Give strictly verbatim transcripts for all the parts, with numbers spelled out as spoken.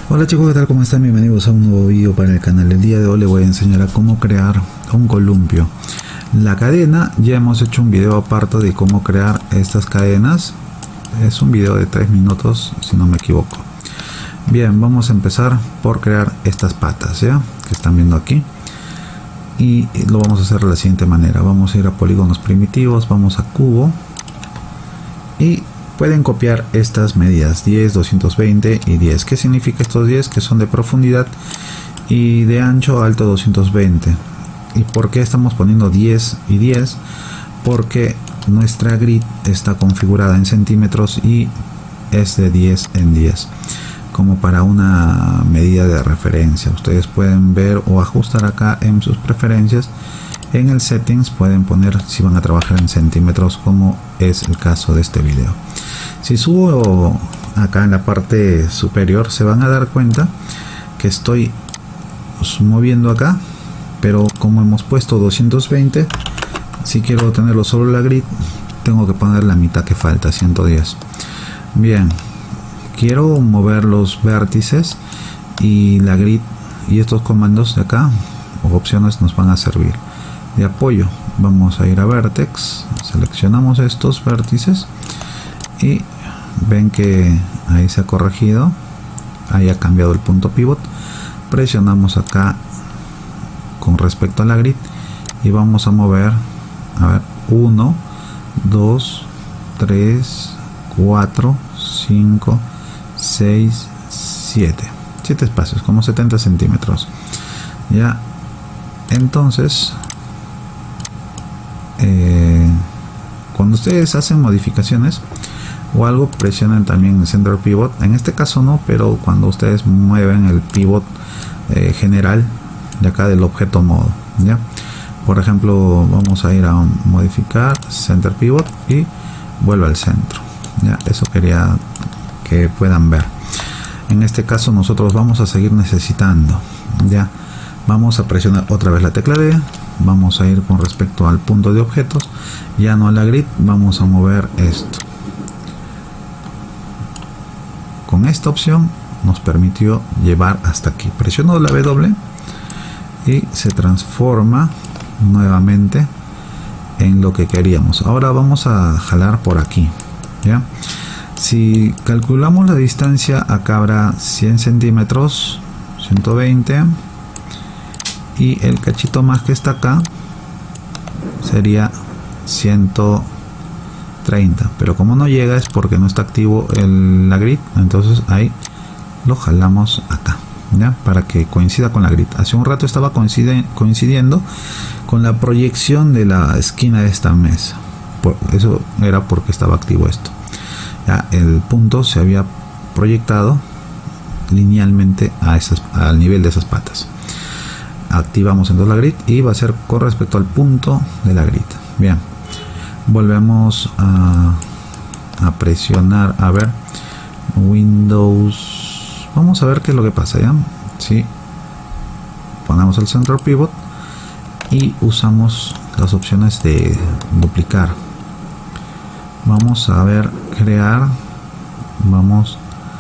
Hola chicos, ¿qué tal? ¿Cómo están? Bienvenidos a un nuevo vídeo para el canal. El día de hoy les voy a enseñar a cómo crear un columpio. La cadena, ya hemos hecho un video aparte de cómo crear estas cadenas. Es un video de tres minutos si no me equivoco. Bien, vamos a empezar por crear estas patas, ¿ya? Que están viendo aquí. Y lo vamos a hacer de la siguiente manera. Vamos a ir a polígonos primitivos, vamos a cubo. Y pueden copiar estas medidas diez, doscientos veinte y diez. ¿Qué significa estos diez? Que son de profundidad y de ancho alto doscientos veinte. ¿Y por qué estamos poniendo diez y diez? Porque nuestra grid está configurada en centímetros y es de diez en diez, como para una medida de referencia. Ustedes pueden ver o ajustar acá en sus preferencias. En el settings pueden poner si van a trabajar en centímetros, como es el caso de este video. Si subo acá en la parte superior, se van a dar cuenta que estoy moviendo acá, pero como hemos puesto doscientos veinte, si quiero tenerlo sobre la grid, tengo que poner la mitad que falta, ciento diez. Bien, quiero mover los vértices y la grid, y estos comandos de acá o opciones nos van a servir de apoyo. Vamos a ir a vertex, seleccionamos estos vértices y ven que ahí se ha corregido, ahí ha cambiado el punto pivot. Presionamos acá con respecto a la grid y vamos a mover, a ver, uno, dos, tres, cuatro, cinco, seis, siete, siete espacios, como setenta centímetros. Ya, entonces eh, cuando ustedes hacen modificaciones o algo, presionen también el center pivot. En este caso no, pero cuando ustedes mueven el pivot eh, general de acá del objeto modo, ya, por ejemplo, vamos a ir a modificar center pivot y vuelve al centro. Ya, eso quería que puedan ver. En este caso nosotros vamos a seguir necesitando, ya, vamos a presionar otra vez la tecla D. Vamos a ir con respecto al punto de objetos, ya no a la grid. Vamos a mover esto. Con esta opción nos permitió llevar hasta aquí. Presiono la W y se transforma nuevamente en lo que queríamos. Ahora vamos a jalar por aquí, ¿ya? Si calculamos la distancia, acá habrá cien centímetros, ciento veinte, y el cachito más que está acá sería ciento treinta, pero como no llega es porque no está activo el, la grid. Entonces ahí lo jalamos acá, ¿ya? Para que coincida con la grid. Hace un rato estaba coincide, coincidiendo con la proyección de la esquina de esta mesa. Por, eso era porque estaba activo esto. Ya, el punto se había proyectado linealmente a esas, al nivel de esas patas. Activamos entonces la grid y va a ser con respecto al punto de la grid. Bien, volvemos a, a presionar, a ver, Windows. Vamos a ver qué es lo que pasa, ya. Si ponemos el center pivot y usamos las opciones de duplicar, vamos a ver, crear, vamos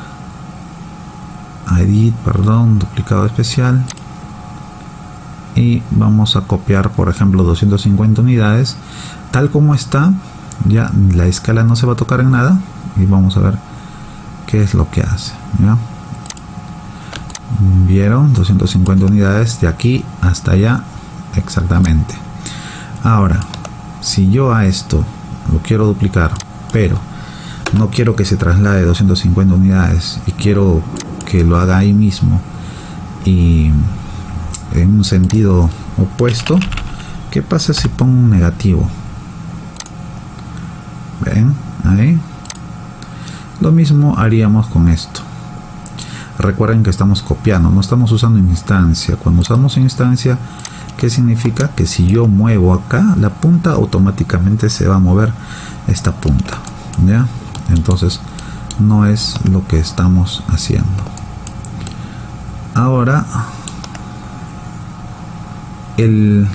a edit, perdón, duplicado especial, y vamos a copiar, por ejemplo, doscientas cincuenta unidades tal como está. Ya la escala no se va a tocar en nada y vamos a ver qué es lo que hace, ¿ya? Vieron, doscientas cincuenta unidades de aquí hasta allá exactamente. Ahora, si yo a esto lo quiero duplicar, pero no quiero que se traslade doscientas cincuenta unidades y quiero que lo haga ahí mismo y en un sentido opuesto, ¿qué pasa si pongo un negativo? Ven, ahí. Lo mismo haríamos con esto. Recuerden que estamos copiando, no estamos usando instancia. Cuando usamos instancia, ¿qué significa? Que si yo muevo acá la punta, automáticamente se va a mover esta punta, ¿ya? Entonces no es lo que estamos haciendo. Ahora el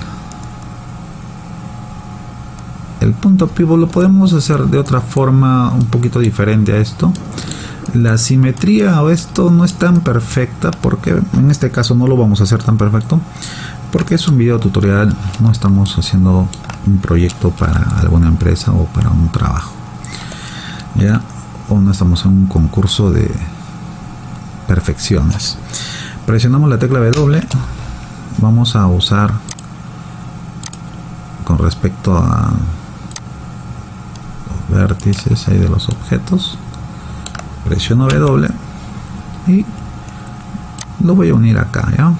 el punto pivot lo podemos hacer de otra forma un poquito diferente a esto. La simetría o esto no es tan perfecta, porque en este caso no lo vamos a hacer tan perfecto, porque es un video tutorial, no estamos haciendo un proyecto para alguna empresa o para un trabajo, ya, o no estamos en un concurso de perfecciones. Presionamos la tecla W, vamos a usar con respecto a los vértices ahí de los objetos, presiono W y lo voy a unir acá, ¿ya?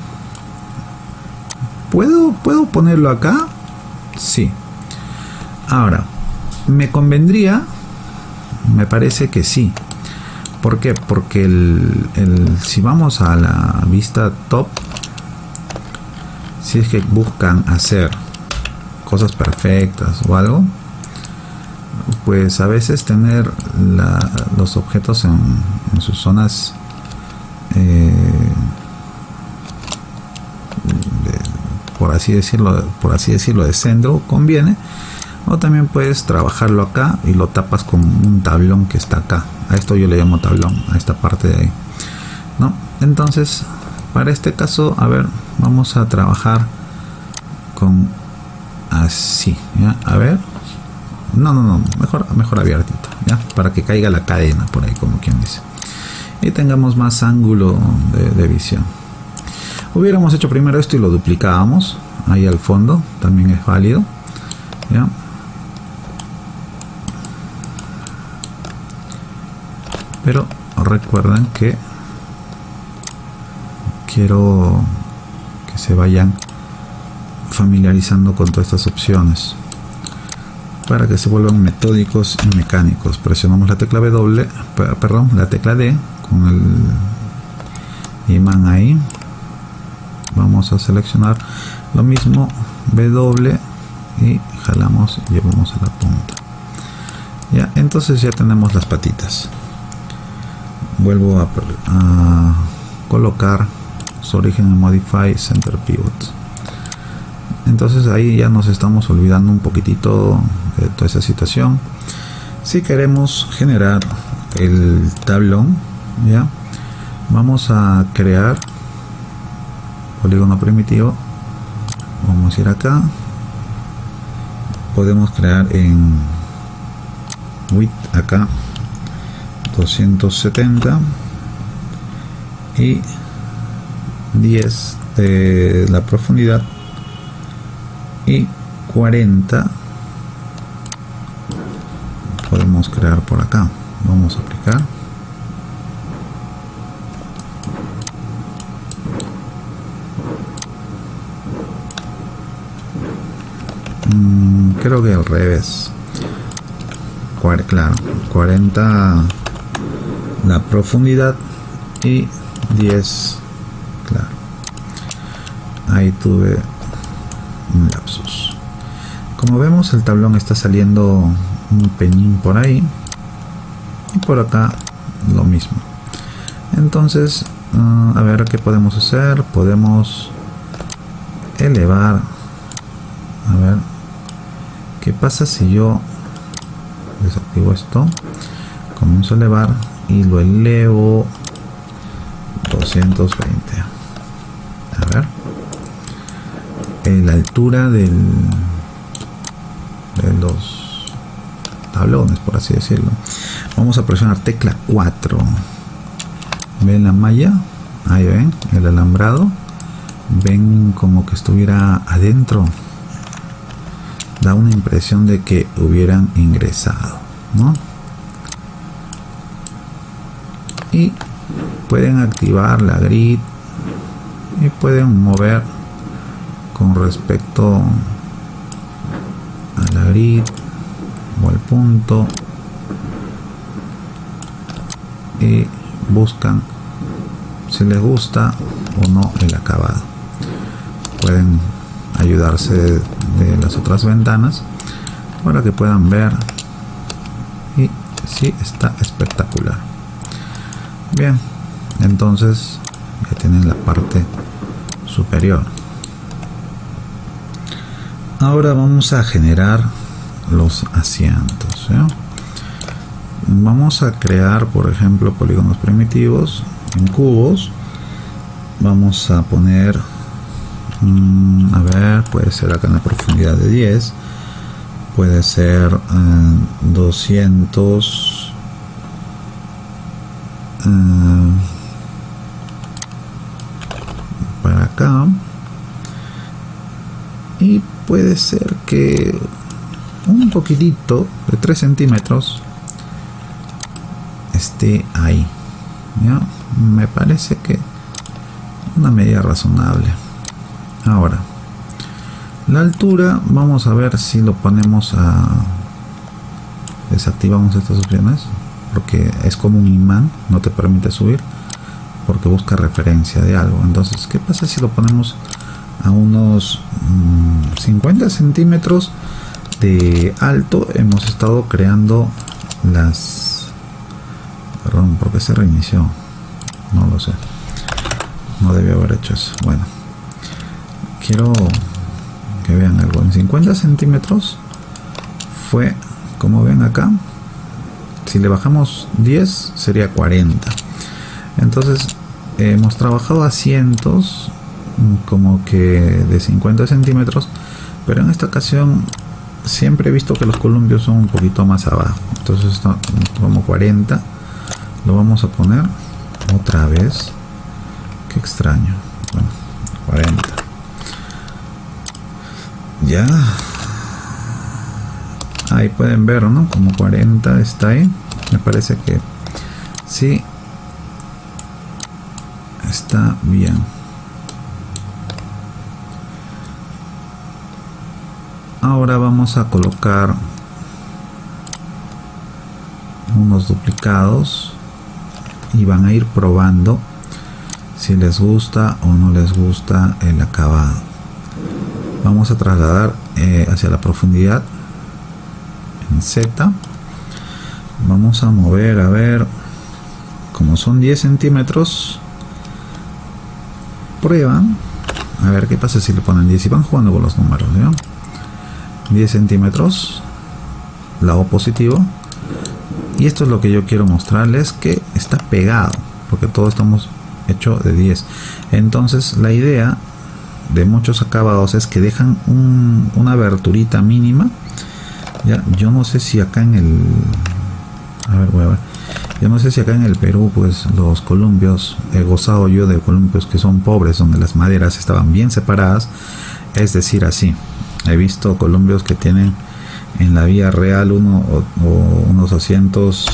¿Puedo, ¿Puedo ponerlo acá? Sí. Ahora, me convendría, me parece que sí. ¿Por qué? Porque el, el, si vamos a la vista top, si es que buscan hacer cosas perfectas o algo, pues a veces tener la, los objetos en, en sus zonas eh, de, por así decirlo por así decirlo de centro conviene, o también puedes trabajarlo acá y lo tapas con un tablón que está acá. A esto yo le llamo tablón, a esta parte de ahí, ¿no? Entonces, para este caso, a ver, vamos a trabajar con así, ¿ya? A ver, no, no, no, mejor, mejor abiertito, ¿ya? Para que caiga la cadena por ahí, como quien dice, y tengamos más ángulo de, de visión. Hubiéramos hecho primero esto y lo duplicábamos ahí al fondo, también es válido, ¿ya? Pero recuerden que quiero que se vayan familiarizando con todas estas opciones para que se vuelvan metódicos y mecánicos. Presionamos la tecla W, perdón, la tecla D con el imán ahí. Vamos a seleccionar lo mismo, W, y jalamos y llevamos a la punta. Ya, entonces ya tenemos las patitas. Vuelvo a, a colocar su origen en Modify Center Pivot. Entonces ahí ya nos estamos olvidando un poquitito de toda esa situación. Si queremos generar el tablón, ya, vamos a crear polígono primitivo. Vamos a ir acá, podemos crear en width acá doscientos setenta y diez de la profundidad y cuarenta podemos crear por acá. Vamos a aplicar, mm, creo que al revés, claro, cuarenta la profundidad y diez, claro, ahí tuve un lapsus. Como vemos, el tablón está saliendo un peñín por ahí y por acá lo mismo. Entonces, uh, a ver qué podemos hacer. Podemos elevar, a ver qué pasa si yo desactivo esto, comienzo a elevar y lo elevo doscientos veinte. A ver, en la altura del, de los tablones, por así decirlo. Vamos a presionar tecla cuatro. ¿Ven la malla? Ahí ven el alambrado. Ven como que estuviera adentro. Da una impresión de que hubieran ingresado, ¿no? Y pueden activar la grid y pueden mover con respecto a la grid o al punto y buscan si les gusta o no el acabado. Pueden ayudarse de, de las otras ventanas para que puedan ver, y sí, está espectacular. Bien, entonces ya tienen la parte superior. Ahora vamos a generar los asientos, ¿eh? vamos a crear, por ejemplo, polígonos primitivos en cubos. Vamos a poner, mmm, a ver, puede ser acá en la profundidad de diez, puede ser eh, doscientos, eh, para acá, y puede ser que un poquitito de tres centímetros esté ahí, ¿ya? Me parece que una medida razonable. Ahora, la altura, vamos a ver si lo ponemos a, desactivamos estas opciones porque es como un imán, no te permite subir porque busca referencia de algo. Entonces, ¿qué pasa si lo ponemos a unos mmm, cincuenta centímetros de alto? Hemos estado creando las, perdón, ¿por qué se reinició? No lo sé, no debía haber hecho eso. Bueno, quiero que vean algo. En cincuenta centímetros fue, como ven acá, si le bajamos diez sería cuarenta. Entonces hemos trabajado a cientos, como que de cincuenta centímetros, pero en esta ocasión siempre he visto que los columpios son un poquito más abajo. Entonces esto, como cuarenta, lo vamos a poner otra vez. Qué extraño. Bueno, cuarenta. Ya. Ahí pueden ver, ¿no? Como cuarenta está ahí. Me parece que sí está bien. Ahora vamos a colocar unos duplicados y van a ir probando si les gusta o no les gusta el acabado. Vamos a trasladar eh, hacia la profundidad en Z. Vamos a mover, a ver, como son diez centímetros, prueban a ver qué pasa si le ponen diez y van jugando con los números, ¿no? diez centímetros, lado positivo, y esto es lo que yo quiero mostrarles, que está pegado porque todo estamos hecho de diez. Entonces la idea de muchos acabados es que dejan un, una aberturita mínima. Ya, yo no sé si acá en el, a ver, voy a ver, yo no sé si acá en el Perú, pues los columpios, he gozado yo de columpios que son pobres, donde las maderas estaban bien separadas, es decir, así. He visto columpios que tienen en la vía real uno o, o unos asientos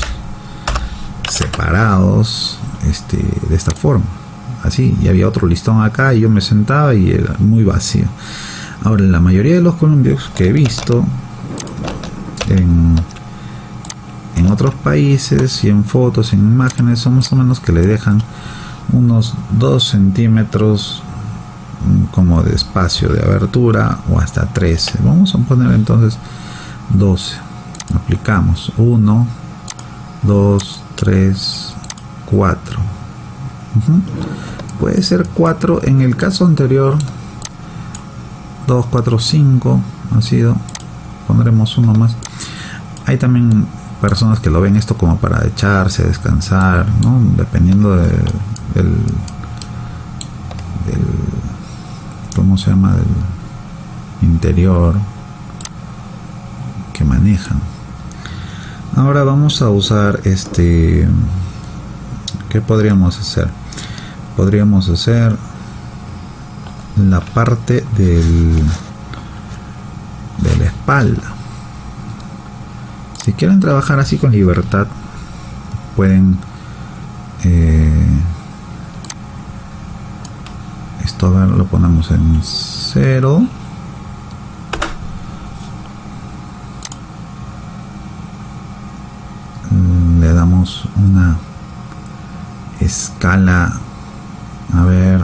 separados, este, de esta forma, así, y había otro listón acá y yo me sentaba y era muy vacío. Ahora, la mayoría de los columpios que he visto en, en otros países y en fotos, en imágenes, son más o menos que le dejan unos dos centímetros como de espacio de abertura, o hasta trece. Vamos a poner entonces doce. Aplicamos uno, dos, tres, cuatro. Uh-huh. Puede ser cuatro. En el caso anterior, dos, cuatro, cinco ha sido. Pondremos uno más. Hay también personas que lo ven esto como para echarse, descansar, ¿no? Dependiendo de, del, del ¿cómo se llama? Del interior que manejan. Ahora vamos a usar este, ¿qué podríamos hacer? Podríamos hacer la parte del, de la espalda. Si quieren trabajar así con libertad, pueden eh, esto, a ver, lo ponemos en cero. Le damos una escala, a ver,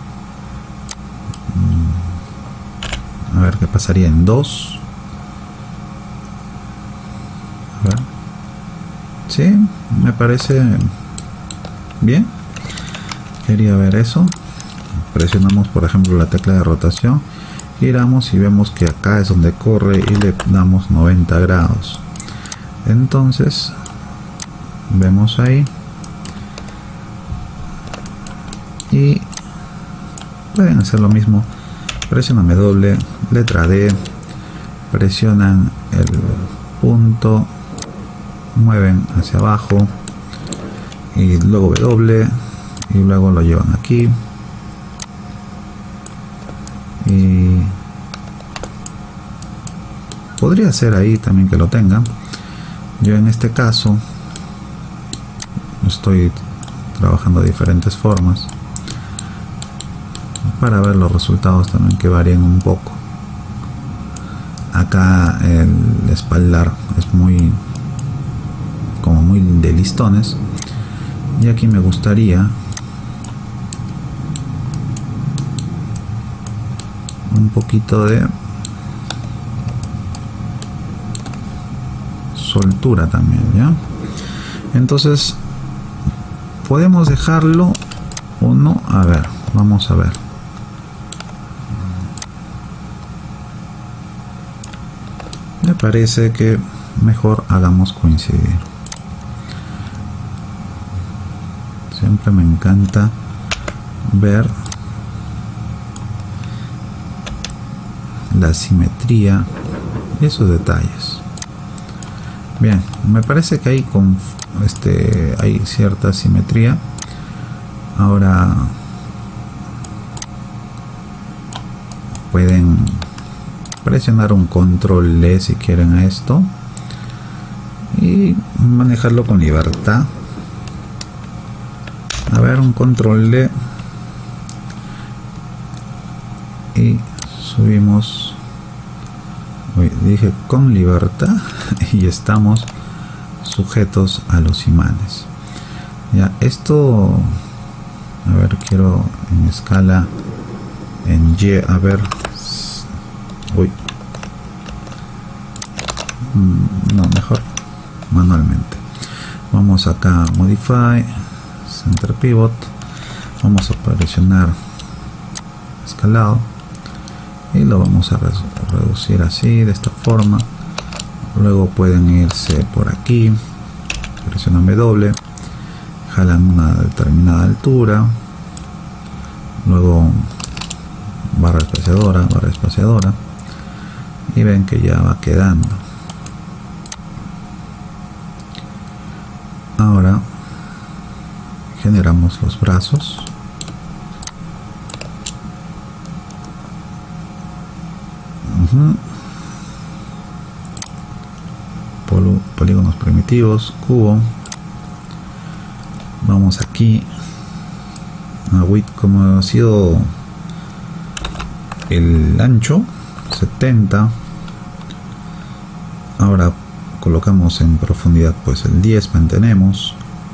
a ver qué pasaría en dos. A ver, sí, me parece bien. Quería ver eso. Presionamos, por ejemplo, la tecla de rotación, giramos y vemos que acá es donde corre y le damos noventa grados. Entonces vemos ahí, y pueden hacer lo mismo. Presionan W, letra D, presionan el punto, mueven hacia abajo y luego W y luego lo llevan aquí, y podría ser ahí también que lo tengan. Yo en este caso estoy trabajando de diferentes formas para ver los resultados también, que varían un poco. Acá el espaldar es muy como muy de listones, y aquí me gustaría un poquito de soltura también, ¿ya? Entonces podemos dejarlo o no. A ver, vamos a ver. Me parece que mejor hagamos coincidir. Siempre me encanta ver la simetría y esos detalles. Bien, me parece que hay con este hay cierta simetría. Ahora pueden presionar un control L si quieren a esto y manejarlo con libertad. A ver, un control L y subimos. Uy, dije con libertad y estamos sujetos a los imanes. Ya, esto, a ver, quiero en escala en Y, a ver. Uy, no, mejor manualmente. Vamos acá a Modify, Center Pivot, vamos a presionar escalado y lo vamos a reducir así, de esta forma. Luego pueden irse por aquí, presionan W, jalan una determinada altura, luego barra espaciadora, barra espaciadora, y ven que ya va quedando. Ahora generamos los brazos. Uh-huh. Pol polígonos primitivos, cubo. Vamos aquí a width, como ha sido el ancho setenta. Ahora colocamos en profundidad pues el diez, mantenemos,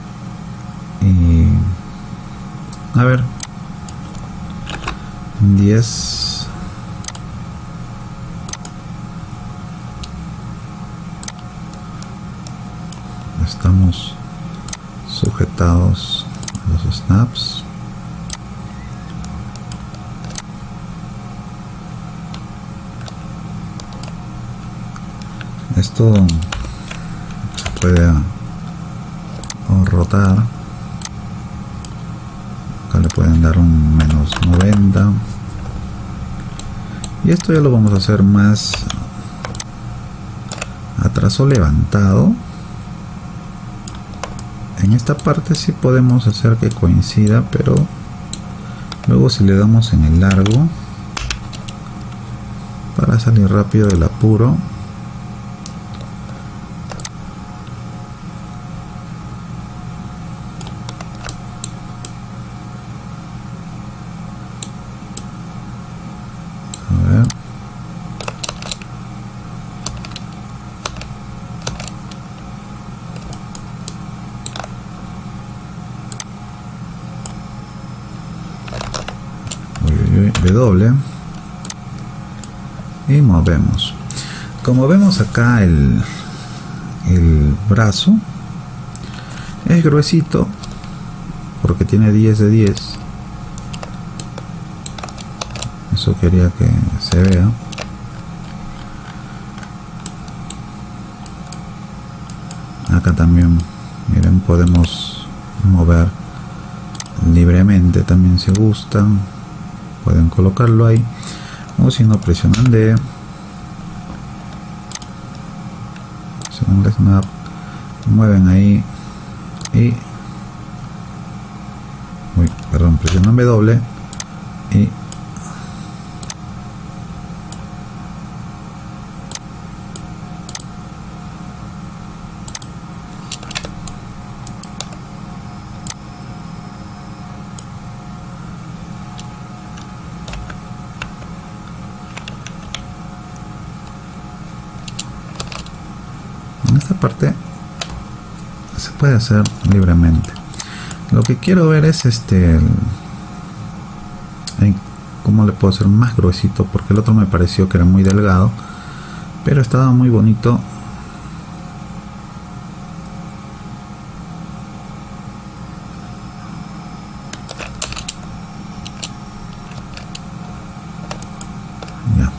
y a ver, diez, estamos sujetados a los snaps. Esto se puede rotar. Acá le pueden dar un menos noventa. Y esto ya lo vamos a hacer más a trazo levantado. En esta parte sí podemos hacer que coincida, pero luego si le damos en el largo para salir rápido del apuro, W, y movemos. Como vemos acá, el, el brazo es gruesito porque tiene diez de diez. Eso quería que se vea. Acá también Miren, podemos mover libremente también si gustan, pueden colocarlo ahí, o si no presionan D, presionan Snap, mueven ahí y uy, perdón, presionan W y en esta parte se puede hacer libremente. Lo que quiero ver es este el, el, cómo le puedo hacer más gruesito, porque el otro me pareció que era muy delgado, pero estaba muy bonito. Ya,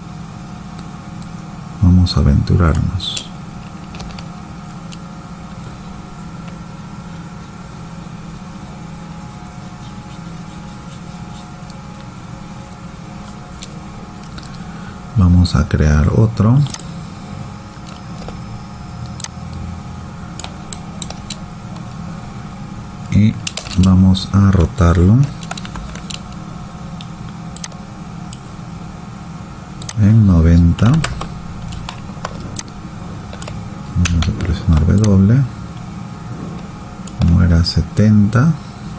vamos a aventurarnos. Vamos a crear otro y vamos a rotarlo en noventa. Vamos a presionar W, como era setenta.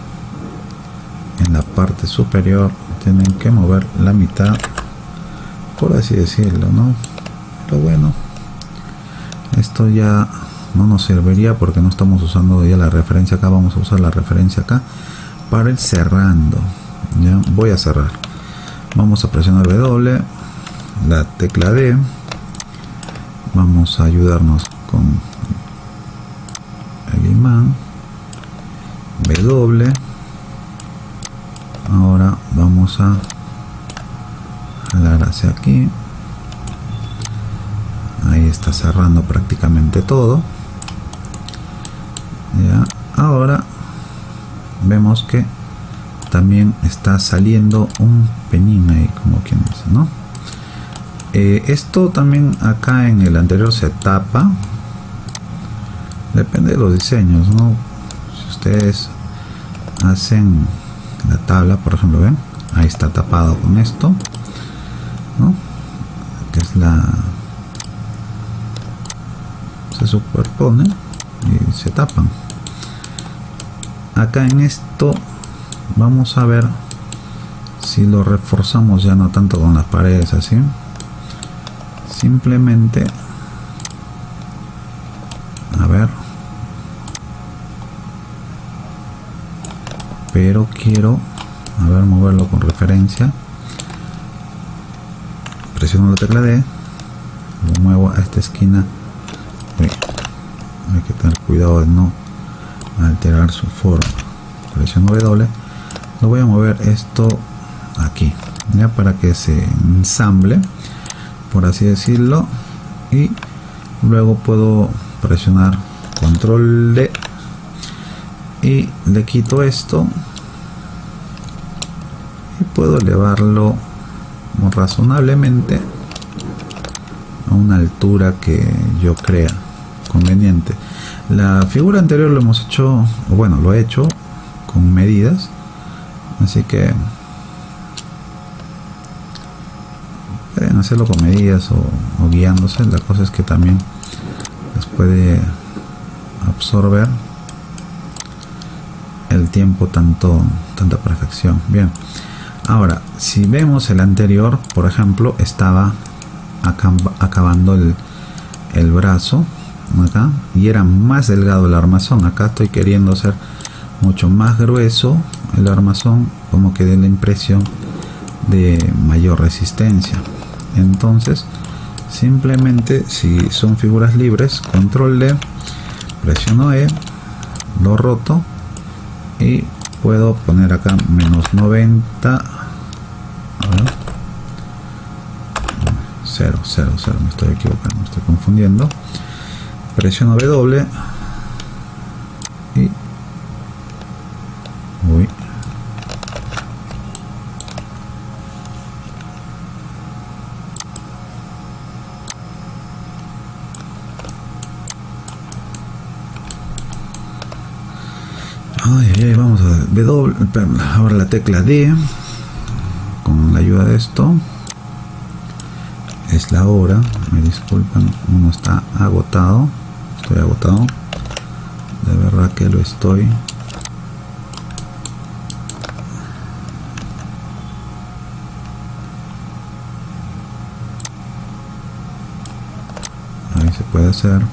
En la parte superior tienen que mover la mitad, por así decirlo, ¿no? Pero bueno, esto ya no nos serviría porque no estamos usando ya la referencia acá. Vamos a usar la referencia acá para ir cerrando. Ya voy a cerrar. Vamos a presionar W, la tecla D. Vamos a ayudarnos con el imán. W. Ahora vamos a jalar hacia aquí. Ahí está cerrando prácticamente todo. Ya, ahora vemos que también está saliendo un peñín ahí, como quien dice, ¿no? Eh, esto también acá en el anterior se tapa. Depende de los diseños, ¿no? Si ustedes hacen la tabla, por ejemplo, ven, ahí está tapado con esto, ¿no? Que es la, se superpone y se tapan. Acá en esto vamos a ver si lo reforzamos ya no tanto con las paredes así, simplemente a ver, pero quiero a ver moverlo con referencia. Presiono la tecla D, lo muevo a esta esquina. Uy, hay que tener cuidado de no alterar su forma. Presiono W, lo voy a mover esto aquí, ya para que se ensamble, por así decirlo, y luego puedo presionar control D y le quito esto y puedo elevarlo razonablemente a una altura que yo crea conveniente. La figura anterior lo hemos hecho, o bueno, lo he hecho con medidas, así que pueden hacerlo con medidas o, o guiándose. La cosa es que también les puede absorber el tiempo tanto tanta perfección. Bien, ahora si vemos el anterior, por ejemplo, estaba acabando el, el brazo acá y era más delgado el armazón. Acá estoy queriendo hacer mucho más grueso el armazón, como que dé la impresión de mayor resistencia. Entonces simplemente, si son figuras libres, control D, presiono E, lo roto y puedo poner acá menos noventa, a ver, cero, cero, cero, me estoy equivocando, me estoy confundiendo. Presiono W, y uy, ay, ay, vamos a W, ahora la tecla D, con la ayuda de esto. Es la hora, me disculpan, uno está agotado, estoy agotado, de verdad que lo estoy. Ahí se puede hacer,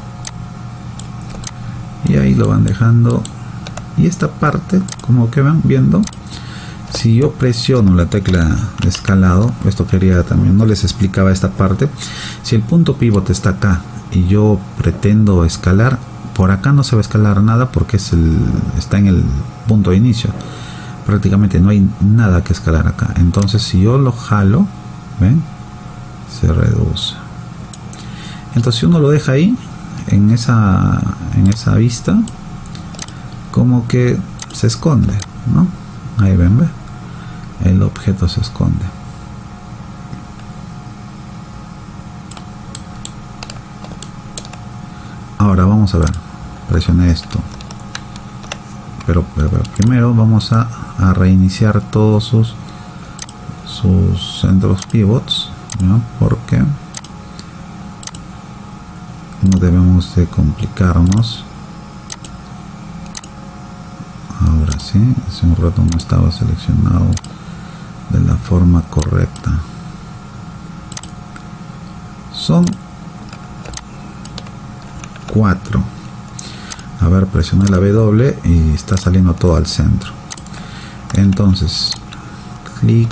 y ahí lo van dejando. Y esta parte, como que van viendo, si yo presiono la tecla de escalado, esto quería también, no les explicaba esta parte, si el punto pivote está acá y yo pretendo escalar, por acá no se va a escalar nada porque es el, está en el punto de inicio, prácticamente no hay nada que escalar acá. Entonces si yo lo jalo, ven, se reduce. Entonces si uno lo deja ahí, en esa, en esa vista, como que se esconde, ¿no? Ahí ven, ve, el objeto se esconde. Ahora vamos a ver, presioné esto, pero, pero, pero primero vamos a, a reiniciar todos sus sus centros pivots, ¿no? Porque no debemos de complicarnos. Ahora sí, hace un rato no estaba seleccionado de la forma correcta. Son cuatro. A ver, presioné la W y está saliendo todo al centro. Entonces, clic,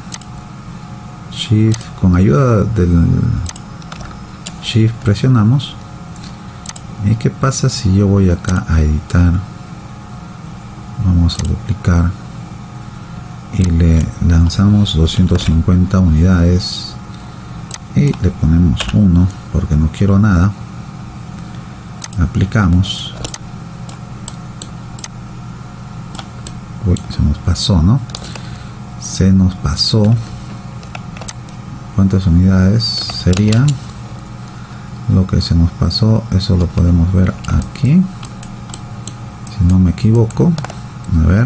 shift, con ayuda del shift presionamos. ¿Y qué pasa si yo voy acá a editar? Vamos a duplicar y le lanzamos doscientas cincuenta unidades y le ponemos uno porque no quiero nada. Aplicamos. Uy, se nos pasó, ¿no? Se nos pasó. ¿Cuántas unidades sería lo que se nos pasó? Eso lo podemos ver aquí, si no me equivoco. A ver,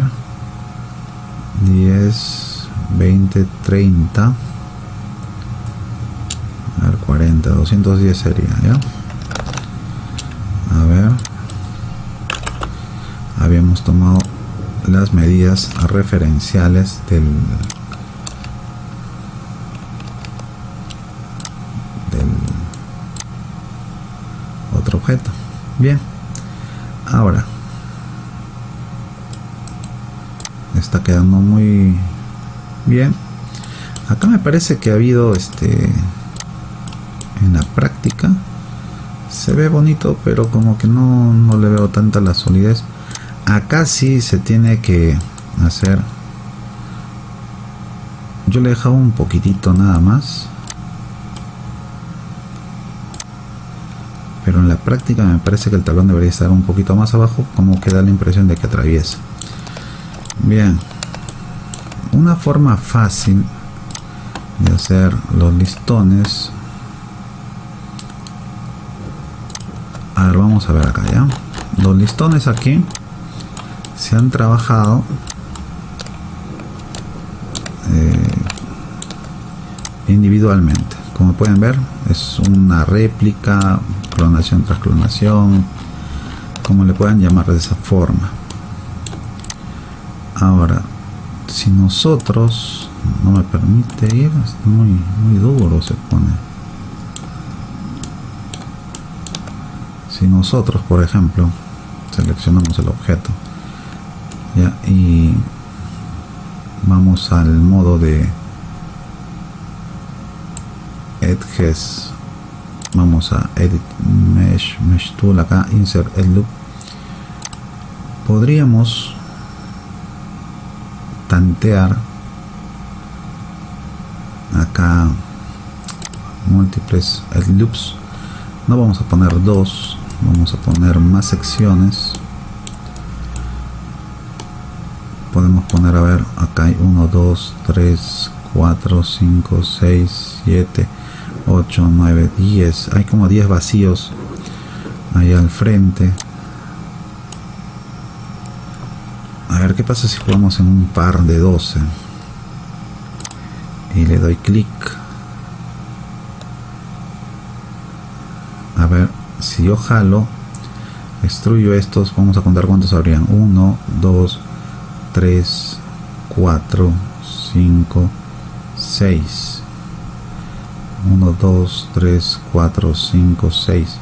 diez, veinte, treinta, a ver, cuarenta, doscientos diez sería, ¿ya? A ver, habíamos tomado las medidas referenciales del, del otro objeto. Bien, ahora está quedando muy bien. Acá me parece que ha habido este en la práctica se ve bonito, pero como que no, no le veo tanta la solidez. Acá sí se tiene que hacer. Yo le he dejado un poquitito nada más, pero en la práctica me parece que el tablón debería estar un poquito más abajo, como que da la impresión de que atraviesa. Bien, una forma fácil de hacer los listones. A ver, vamos a ver acá ya. Los listones aquí se han trabajado eh, individualmente. Como pueden ver, es una réplica, clonación tras clonación, como le puedan llamar de esa forma. Ahora, si nosotros, no me permite ir, es muy, muy duro se pone. Si nosotros, por ejemplo, seleccionamos el objeto, ya, y vamos al modo de edges, vamos a edit mesh, mesh tool, acá insert el loop, podríamos tantear acá múltiples loops. No vamos a poner dos, vamos a poner más secciones. podemos poner, a ver, acá hay uno, dos, tres, cuatro, cinco, seis, siete, ocho, nueve, diez. Hay como diez vacíos ahí al frente. A ver qué pasa si jugamos en un par de doce y le doy clic. A ver, si yo jalo, extruyo estos, vamos a contar cuántos habrían. uno, dos, tres, cuatro, cinco, seis. uno, dos, tres, cuatro, cinco, seis.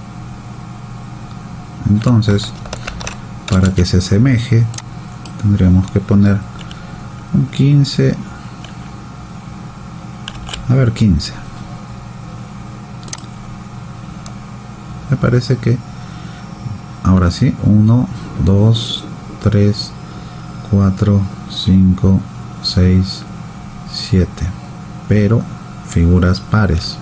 Entonces, para que se asemeje, tendríamos que poner un quince. A ver, quince. Me parece que ahora sí, uno, dos, tres, cuatro, cinco, seis, siete, pero figuras pares.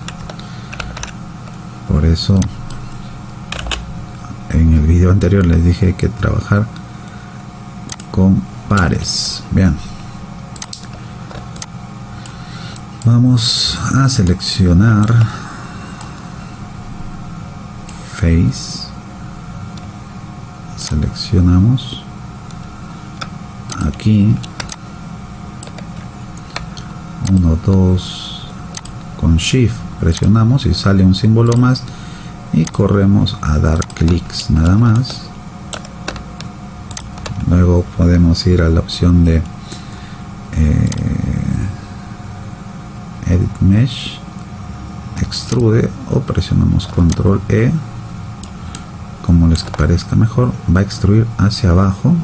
Por eso en el video anterior les dije que trabajar con pares. Vean, vamos a seleccionar Face, seleccionamos aquí uno, dos, con Shift presionamos y sale un símbolo más y corremos a dar clics nada más. Luego podemos ir a la opción de eh, Edit Mesh, extrude, o presionamos control E, como les parezca mejor. Va a extruir hacia abajo.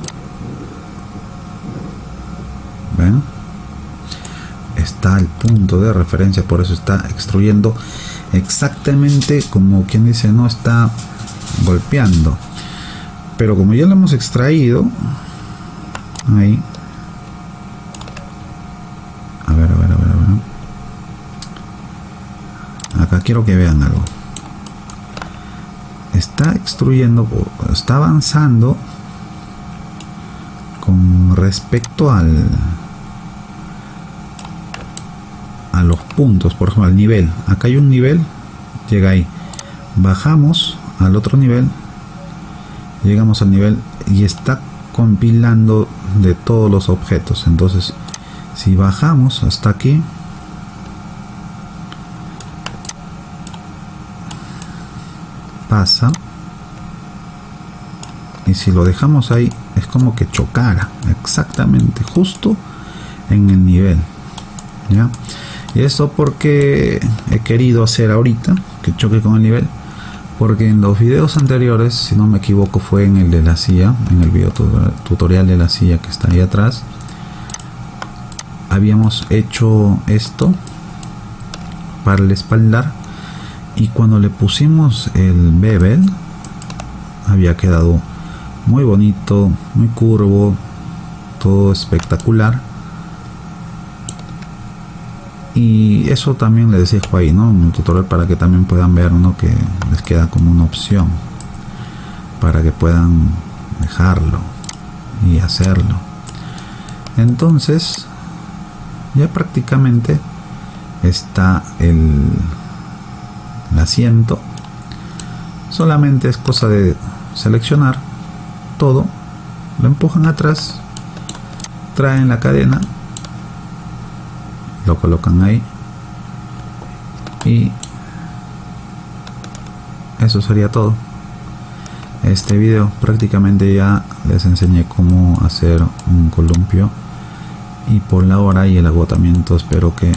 ¿Ven? Está al punto de referencia, por eso está extruyendo exactamente como quien dice, no está golpeando. Pero como ya lo hemos extraído, ahí, a ver, a ver, a ver, a ver. Acá quiero que vean algo. Está extruyendo, está avanzando con respecto al a los puntos, por ejemplo al nivel. Acá hay un nivel, llega ahí, bajamos al otro nivel, llegamos al nivel y está compilando de todos los objetos. Entonces si bajamos hasta aquí, pasa, y si lo dejamos ahí es como que chocara exactamente justo en el nivel, ¿ya? Y eso porque he querido hacer ahorita que choque con el nivel, porque en los videos anteriores, si no me equivoco, fue en el de la silla, en el video tutorial de la silla que está ahí atrás, habíamos hecho esto para el espaldar, y cuando le pusimos el bevel había quedado muy bonito, muy curvo, todo espectacular. Y eso también les dejo ahí, ¿no?, en el tutorial, para que también puedan ver, ¿no?, que les queda como una opción para que puedan dejarlo y hacerlo. Entonces ya prácticamente está el, el asiento. Solamente es cosa de seleccionar todo, lo empujan atrás, traen la cadena, lo colocan ahí, y eso sería todo. Este video prácticamente ya les enseñé cómo hacer un columpio, y por la hora y el agotamiento espero que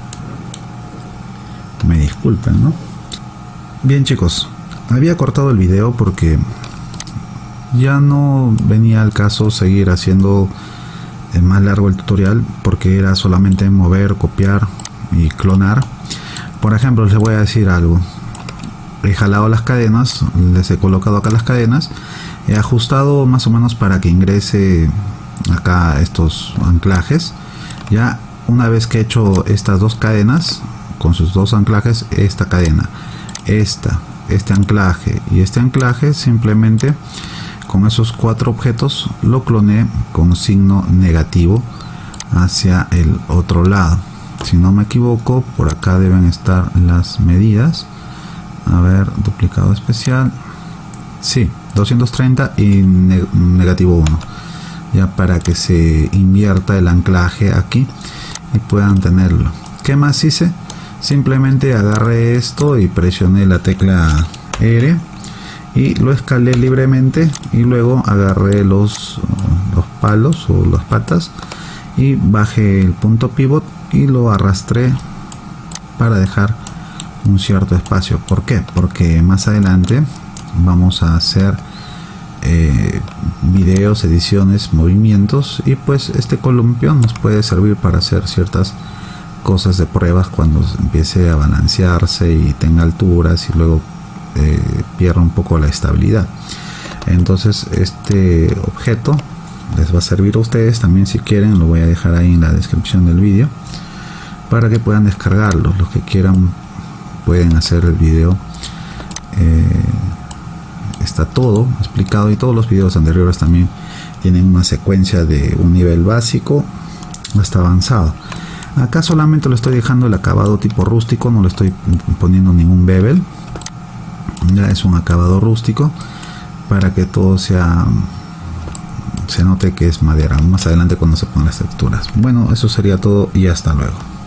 me disculpen, ¿no? Bien, chicos, había cortado el video porque ya no venía al caso seguir haciendo más largo el tutorial, porque era solamente mover, copiar y clonar. Por ejemplo, les voy a decir algo. He jalado las cadenas, les he colocado acá las cadenas, he ajustado más o menos para que ingrese acá estos anclajes. Ya una vez que he hecho estas dos cadenas con sus dos anclajes, esta cadena, esta, este anclaje y este anclaje, simplemente con esos cuatro objetos lo cloné con signo negativo hacia el otro lado. Si no me equivoco, por acá deben estar las medidas. A ver, duplicado especial. Sí, doscientos treinta y ne negativo uno. Ya para que se invierta el anclaje aquí y puedan tenerlo. ¿Qué más hice? Simplemente agarré esto y presioné la tecla R y lo escalé libremente, y luego agarré los, los palos o las patas y bajé el punto pivot y lo arrastré para dejar un cierto espacio. ¿Por qué? Porque más adelante vamos a hacer eh, videos, ediciones, movimientos, y pues este columpio nos puede servir para hacer ciertas cosas de pruebas cuando empiece a balancearse y tenga alturas y luego eh, pierda un poco la estabilidad. Entonces este objeto les va a servir a ustedes también. Si quieren, lo voy a dejar ahí en la descripción del vídeo para que puedan descargarlo. Los que quieran pueden hacer el video. Eh, está todo explicado, y todos los videos anteriores también tienen una secuencia de un nivel básico hasta avanzado. Acá solamente lo estoy dejando el acabado tipo rústico, no le estoy poniendo ningún bevel. Ya es un acabado rústico para que todo sea, se note que es madera más adelante cuando se pongan las texturas. Bueno, eso sería todo y hasta luego.